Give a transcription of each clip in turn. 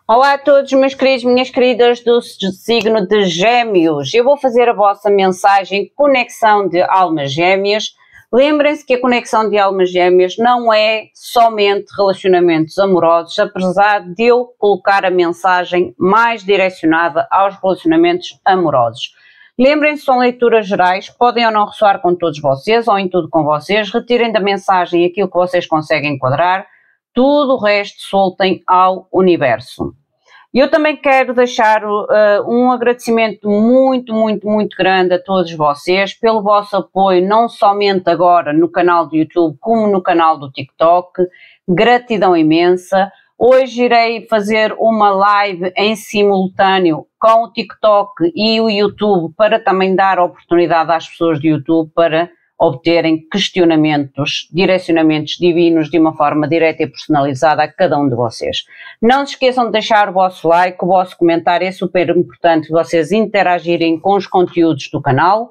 Olá a todos, meus queridos, minhas queridas do signo de Gêmeos. Eu vou fazer a vossa mensagem Conexão de Almas Gêmeas. Lembrem-se que a conexão de almas gêmeas não é somente relacionamentos amorosos, apesar de eu colocar a mensagem mais direcionada aos relacionamentos amorosos. Lembrem-se, são leituras gerais, podem ou não ressoar com todos vocês ou em tudo com vocês. Retirem da mensagem aquilo que vocês conseguem enquadrar. Tudo o resto soltem ao universo. Eu também quero deixar um agradecimento muito grande a todos vocês pelo vosso apoio, não somente agora no canal do YouTube, como no canal do TikTok. Gratidão imensa. Hoje irei fazer uma live em simultâneo com o TikTok e o YouTube para também dar oportunidade às pessoas do YouTube para obterem questionamentos, direcionamentos divinos de uma forma direta e personalizada a cada um de vocês. Não se esqueçam de deixar o vosso like, o vosso comentário, é super importante vocês interagirem com os conteúdos do canal,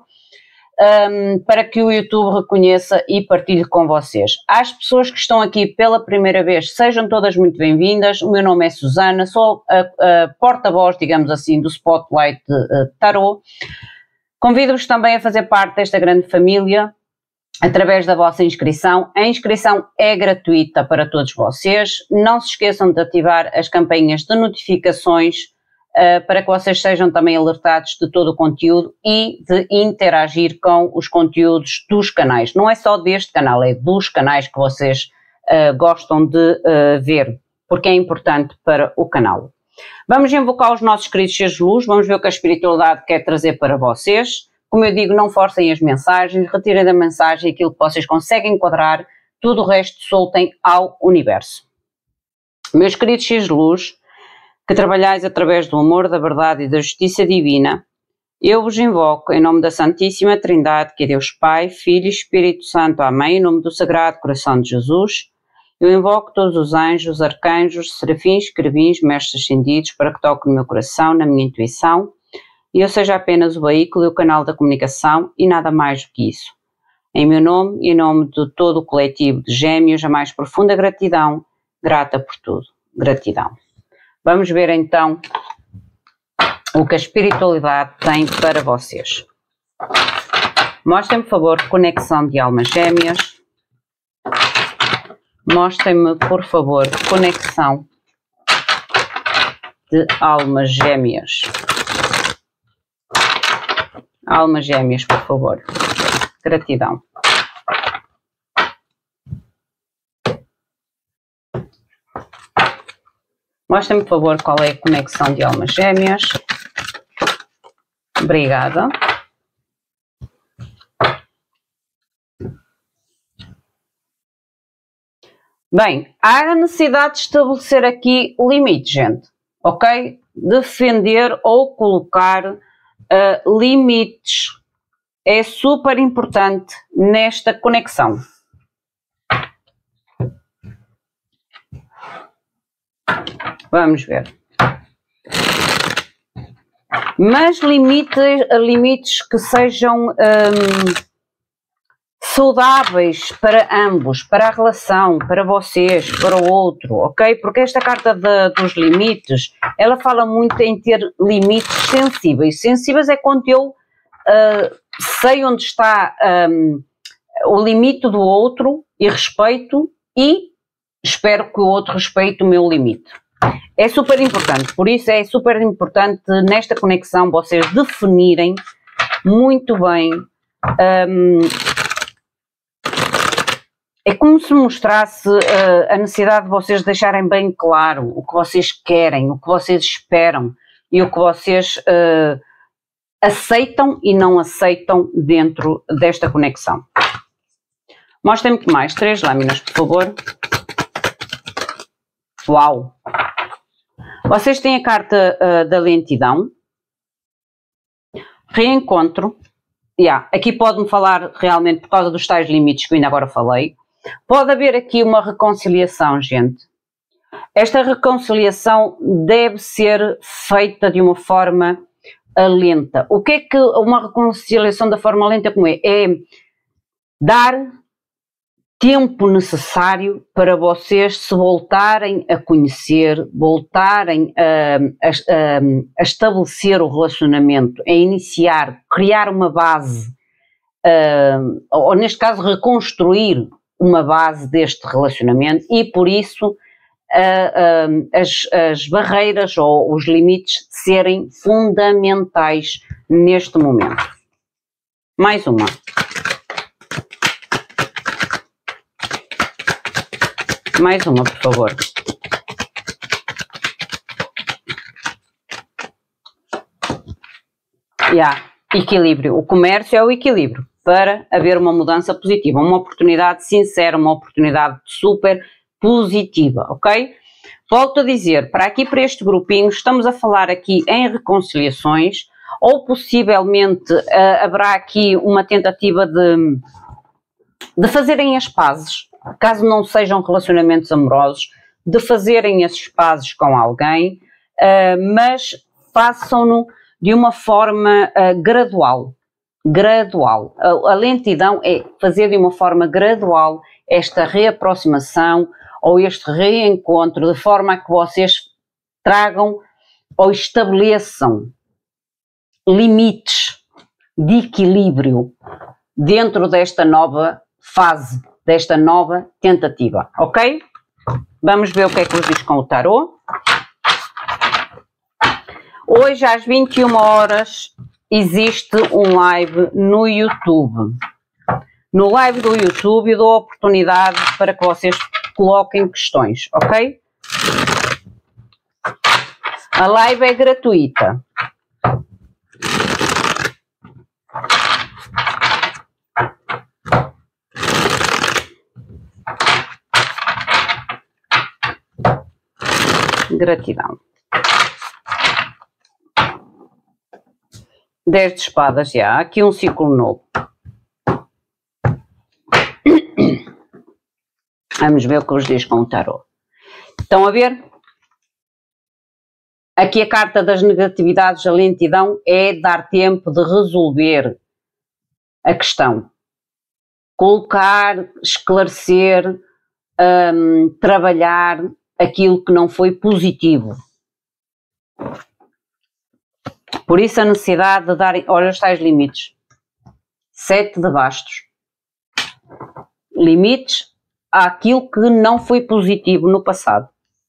para que o YouTube reconheça e partilhe com vocês. Às pessoas que estão aqui pela primeira vez, sejam todas muito bem-vindas. O meu nome é Susana, sou a porta-voz, digamos assim, do Spotlight Tarot. Convido-vos também a fazer parte desta grande família através da vossa inscrição. A inscrição é gratuita para todos vocês. Não se esqueçam de ativar as campainhas de notificações para que vocês sejam também alertados de todo o conteúdo e de interagir com os conteúdos dos canais. Não é só deste canal, é dos canais que vocês gostam de ver, porque é importante para o canal. Vamos invocar os nossos queridos seres de luz, vamos ver o que a espiritualidade quer trazer para vocês. Como eu digo, não forcem as mensagens, retirem da mensagem aquilo que vocês conseguem enquadrar, tudo o resto soltem ao universo. Meus queridos seres de luz, que trabalhais através do amor, da verdade e da justiça divina, eu vos invoco em nome da Santíssima Trindade, que é Deus Pai, Filho e Espírito Santo. Amém. Em nome do Sagrado Coração de Jesus, eu invoco todos os anjos, arcanjos, serafins, querubins, mestres ascendidos, para que toquem no meu coração, na minha intuição, e eu seja apenas o veículo e o canal da comunicação e nada mais do que isso. Em meu nome e em nome de todo o coletivo de Gêmeos, a mais profunda gratidão, grata por tudo. Gratidão. Vamos ver então o que a espiritualidade tem para vocês. Mostrem-me, por favor, conexão de almas gêmeas. Mostrem-me, por favor, conexão de almas gêmeas. Almas gêmeas, por favor. Gratidão. Mostrem-me, por favor, qual é a conexão de almas gêmeas. Obrigada. Bem, há a necessidade de estabelecer aqui limites, gente, ok? Defender ou colocar limites é super importante nesta conexão. Vamos ver. Mas limites que sejam saudáveis para ambos, para a relação, para vocês, para o outro, ok? Porque esta carta dos limites, ela fala muito em ter limites sensíveis. Sensíveis é quando eu sei onde está o limite do outro e respeito e espero que o outro respeite o meu limite. É super importante, por isso é super importante nesta conexão vocês definirem muito bem. É como se mostrasse a necessidade de vocês deixarem bem claro o que vocês querem, o que vocês esperam e o que vocês aceitam e não aceitam dentro desta conexão. Mostrem-me que mais. 3 lâminas, por favor. Uau! Vocês têm a carta da lentidão. Reencontro. Aqui pode-me falar realmente por causa dos tais limites que eu ainda agora falei. Pode haver aqui uma reconciliação, gente. Esta reconciliação deve ser feita de uma forma lenta. O que é que uma reconciliação da forma lenta como é? É dar tempo necessário para vocês se voltarem a conhecer, voltarem a estabelecer o relacionamento, a iniciar, criar uma base, ou neste caso reconstruir uma base deste relacionamento, e por isso as barreiras ou os limites serem fundamentais neste momento. Mais uma. Mais uma, por favor. Equilíbrio. O comércio é o equilíbrio para haver uma mudança positiva, uma oportunidade sincera, uma oportunidade super positiva, ok? Volto a dizer, para este grupinho, estamos a falar aqui em reconciliações, ou possivelmente haverá aqui uma tentativa de fazerem as pazes, caso não sejam relacionamentos amorosos, de fazerem esses pazes com alguém, mas façam-no de uma forma gradual. A lentidão é fazer de uma forma gradual esta reaproximação ou este reencontro, de forma a que vocês tragam ou estabeleçam limites de equilíbrio dentro desta nova fase, desta nova tentativa, ok? Vamos ver o que é que vos diz com o tarô. Hoje às 21 horas existe um live no YouTube. No live do YouTube eu dou a oportunidade para que vocês coloquem questões, ok? A live é gratuita. Gratidão. 10 de espadas, já. Aqui um ciclo novo. Vamos ver o que vos diz com o tarô. Estão a ver? Aqui a carta das negatividades, a lentidão, é dar tempo de resolver a questão. Colocar, esclarecer, trabalhar aquilo que não foi positivo. Por isso a necessidade de darem, olha os tais limites. 7 de bastos. Limites àquilo que não foi positivo no passado.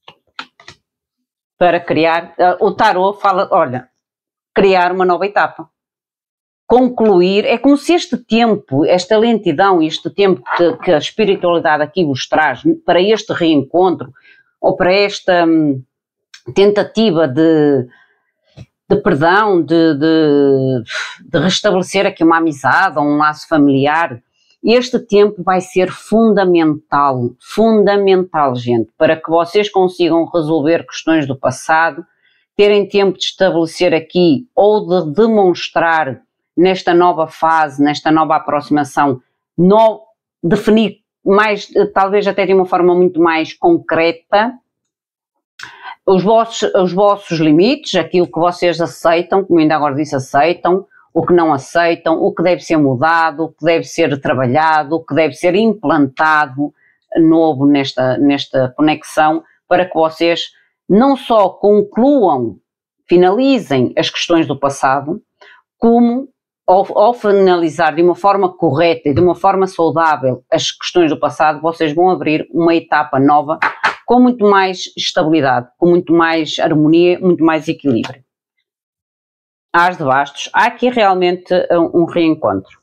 Para criar, o tarô fala, olha, criar uma nova etapa. Concluir, é como se este tempo, esta lentidão, este tempo que a espiritualidade aqui vos traz para este reencontro, ou para esta tentativa de perdão, de restabelecer aqui uma amizade ou um laço familiar, este tempo vai ser fundamental, gente, para que vocês consigam resolver questões do passado, terem tempo de estabelecer aqui ou de demonstrar nesta nova fase, nesta nova aproximação, definir mais, talvez até de uma forma muito mais concreta, os vossos limites, aquilo que vocês aceitam, como ainda agora disse, aceitam, o que não aceitam, o que deve ser mudado, o que deve ser trabalhado, o que deve ser implantado novo nesta conexão, para que vocês não só concluam, finalizem as questões do passado, como ao finalizar de uma forma correta e de uma forma saudável as questões do passado, vocês vão abrir uma etapa nova com muito mais estabilidade, com muito mais harmonia, muito mais equilíbrio. As de bastos, há aqui realmente um reencontro.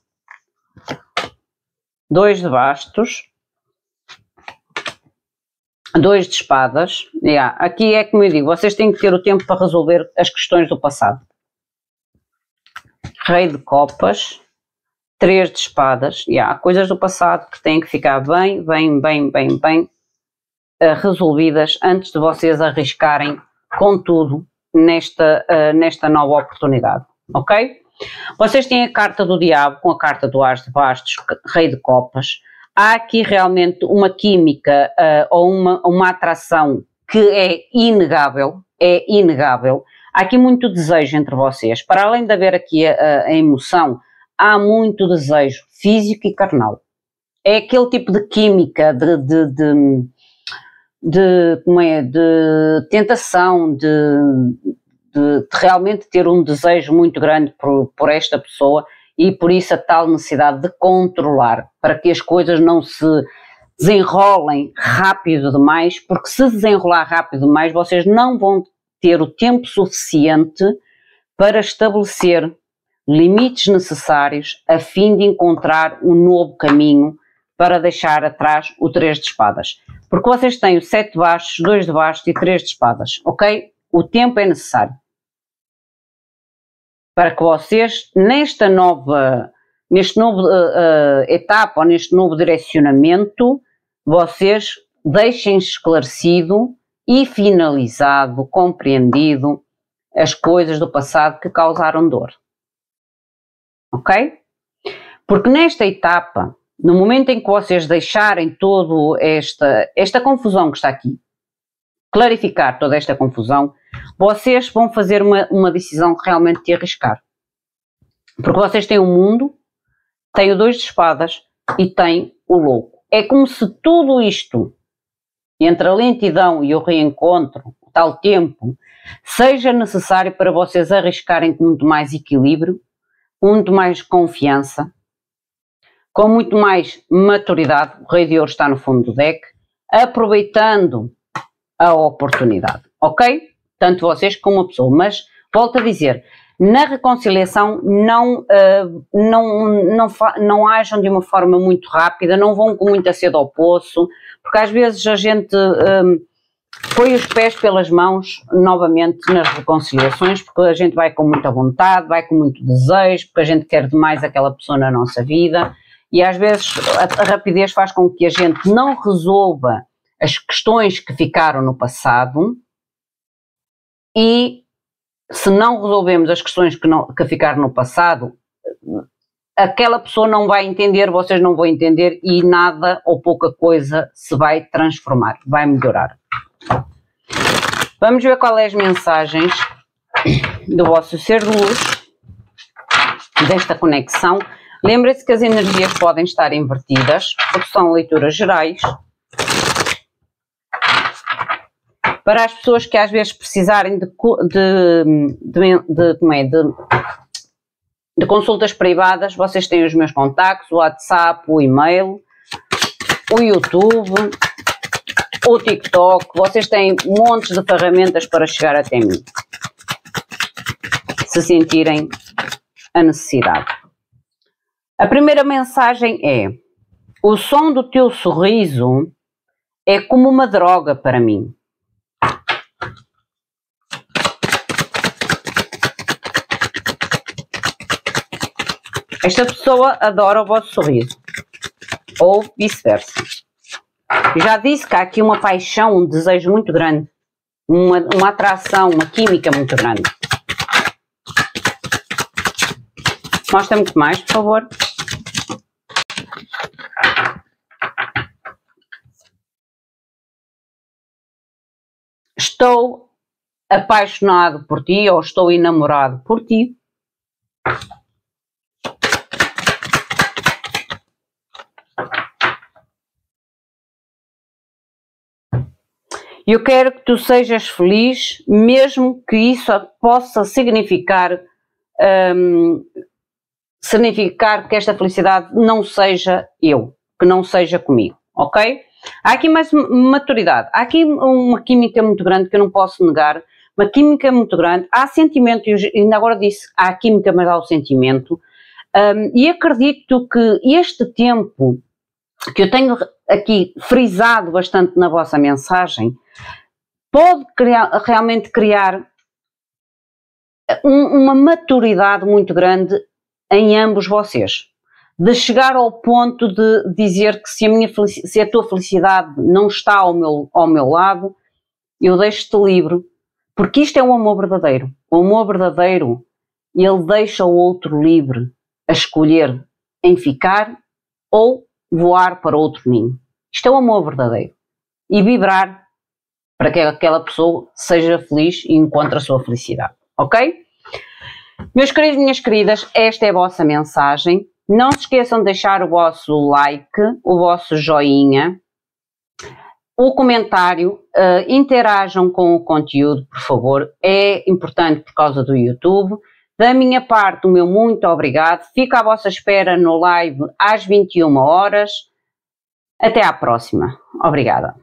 2 de bastos, 2 de espadas, aqui é como eu digo, vocês têm que ter o tempo para resolver as questões do passado. Rei de copas, 3 de espadas, há coisas do passado que têm que ficar bem resolvidas antes de vocês arriscarem com tudo nesta nova oportunidade, ok? Vocês têm a carta do diabo com a carta do as de bastos, rei de copas. Há aqui realmente uma química ou uma atração que é inegável, Há aqui muito desejo entre vocês. Para além de haver aqui a emoção, há muito desejo físico e carnal. é aquele tipo de química, de tentação, de realmente ter um desejo muito grande por esta pessoa e por isso a tal necessidade de controlar, para que as coisas não se desenrolem rápido demais, porque se desenrolar rápido demais vocês não vão ter o tempo suficiente para estabelecer limites necessários a fim de encontrar um novo caminho para deixar atrás o 3 de espadas. Porque vocês têm o 7 de bastos, 2 de bastos e 3 de espadas, ok? O tempo é necessário para que vocês, neste novo etapa, ou neste novo direcionamento, vocês deixem esclarecido e finalizado, compreendido as coisas do passado que causaram dor. Ok? Porque nesta etapa, no momento em que vocês deixarem toda esta confusão que está aqui, clarificar toda esta confusão, vocês vão fazer uma decisão realmente de arriscar. Porque vocês têm o mundo, têm o 2 de espadas e têm o louco. É como se tudo isto, entre a lentidão e o reencontro, o tal tempo, seja necessário para vocês arriscarem com muito mais equilíbrio, com muito mais confiança, com muito mais maturidade. O Rei de Ouro está no fundo do deck, aproveitando a oportunidade, ok? Tanto vocês como a pessoa, mas volto a dizer, na reconciliação não ajam de uma forma muito rápida, não vão com muita sede ao poço, porque às vezes a gente põe os pés pelas mãos novamente nas reconciliações, porque a gente vai com muita vontade, vai com muito desejo, porque a gente quer demais aquela pessoa na nossa vida, e às vezes a rapidez faz com que a gente não resolva as questões que ficaram no passado, e se não resolvemos as questões que ficaram no passado, aquela pessoa não vai entender, vocês não vão entender e nada ou pouca coisa se vai transformar, vai melhorar. Vamos ver qual é as mensagens do vosso ser de luz, desta conexão. Lembrem-se que as energias podem estar invertidas, porque são leituras gerais. Para as pessoas que às vezes precisarem de consultas privadas, vocês têm os meus contactos, o WhatsApp, o e-mail, o YouTube, o TikTok, vocês têm montes de ferramentas para chegar até mim, se sentirem a necessidade. A primeira mensagem é: o som do teu sorriso é como uma droga para mim. Esta pessoa adora o vosso sorriso, ou vice-versa. Já disse que há aqui uma paixão, um desejo muito grande, uma atração, uma química muito grande. Mostra muito mais, por favor. Estou apaixonado por ti, ou estou enamorado por ti. Eu quero que tu sejas feliz, mesmo que isso possa significar que esta felicidade não seja eu, que não seja comigo, ok? Há aqui mais maturidade, há aqui uma química muito grande que eu não posso negar, uma química muito grande, há sentimento, e ainda agora disse, há química, mas há o sentimento, e acredito que este tempo que eu tenho aqui frisado bastante na vossa mensagem, pode realmente criar uma maturidade muito grande em ambos vocês, de chegar ao ponto de dizer que se a tua felicidade não está ao meu lado, eu deixo-te livre, porque isto é um amor verdadeiro. O amor verdadeiro, ele deixa o outro livre a escolher em ficar ou voar para outro ninho. Isto é o amor verdadeiro. E vibrar para que aquela pessoa seja feliz e encontre a sua felicidade. Ok? Meus queridos, minhas queridas, esta é a vossa mensagem. Não se esqueçam de deixar o vosso like, o vosso joinha, o comentário, interajam com o conteúdo, por favor, é importante por causa do YouTube. Da minha parte, o meu muito obrigado. Fico à vossa espera no live às 21 horas. Até à próxima. Obrigada.